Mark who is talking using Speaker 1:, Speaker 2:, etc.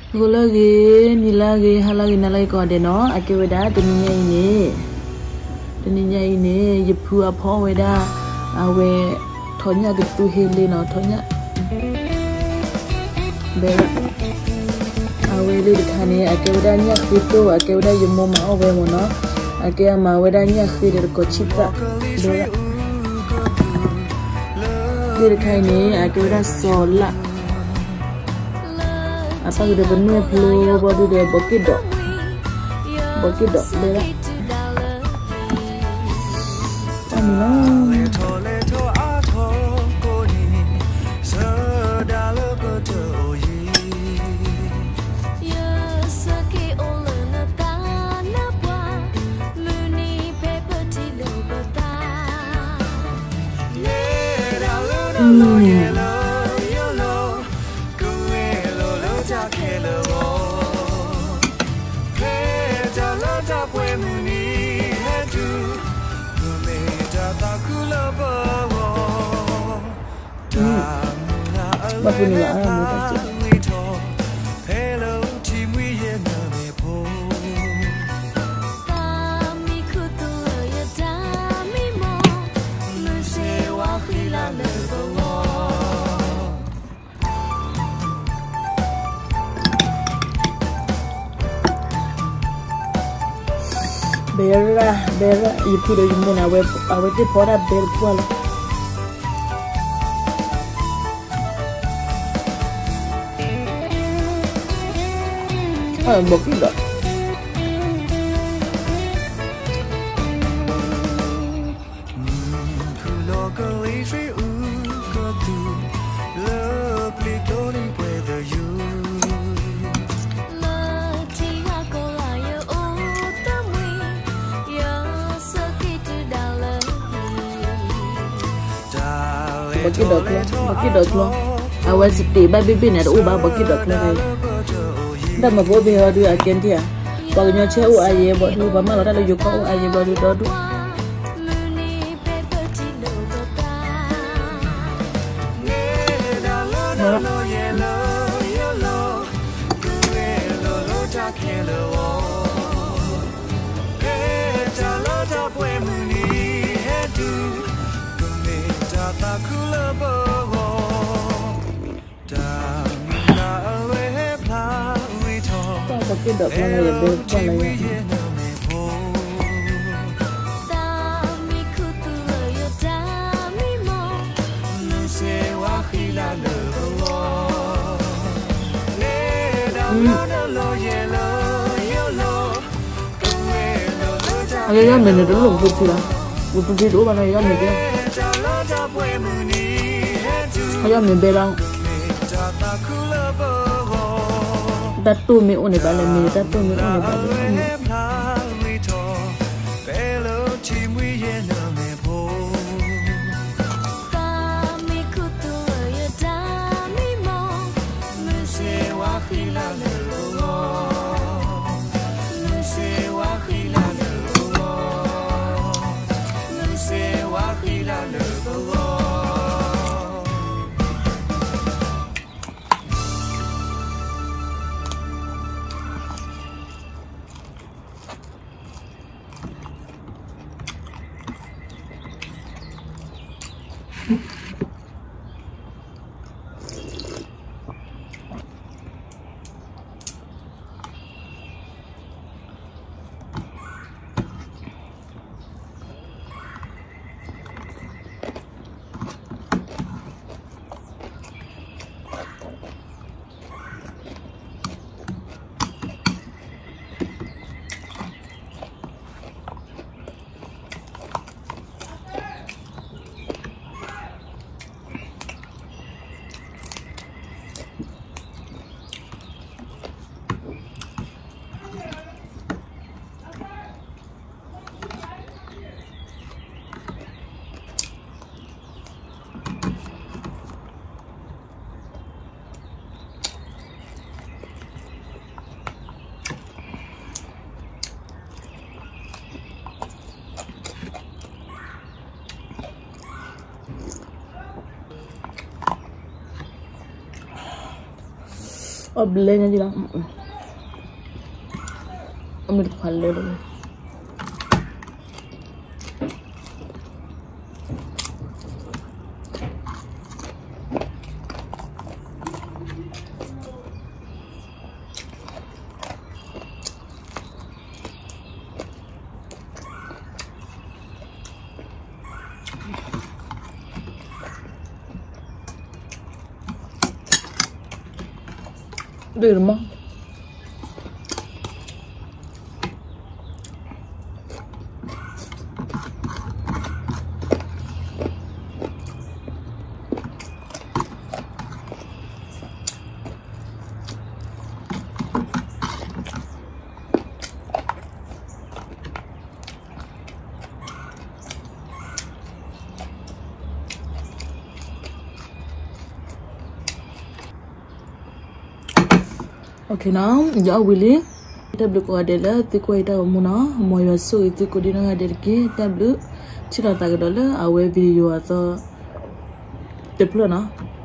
Speaker 1: Golagi nilagi halagi nalagi ko de no akeweda teninya ini yepu apho weda awe thonya gitu hele no thonya be awe le khane akeweda nya khito akeweda yemo ma owe mo no akea ma weda nya khide ko chita de khane akeweda sola apa udah bener belum baru dia bokidok bela Bapak ni lah orang muda tu. Bera, ibu dah ibu nak awet tu pora ber kuala. Bokidok. Bokidok lo. Awal seti babi bin ada ubah bokidok lo. Dah mahu biar dia agen dia. Bagusnya cewek aye buat lu, bapa orang lu juga aye buat lu dodu. Bokidok mana ya ber kuala ya. Ayah mana dulu betul lah, betul itu mana ayah mana? Ayah mana berang? Datu mi une bale mi datu mi une bale. Oh blend aja lah. Ambil kepala dulu. Di rumah. Okay, now jauh boleh kita beli kau ada lah, tu kau ada muna, mau yasu itu kau di nang ada lagi, kita beli, cila tak ada lah, awal video atau deploy na.